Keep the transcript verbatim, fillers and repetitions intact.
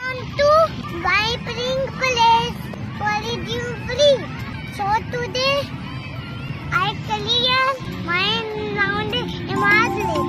to vibrating place polydew free. So today I clear my round imaginary.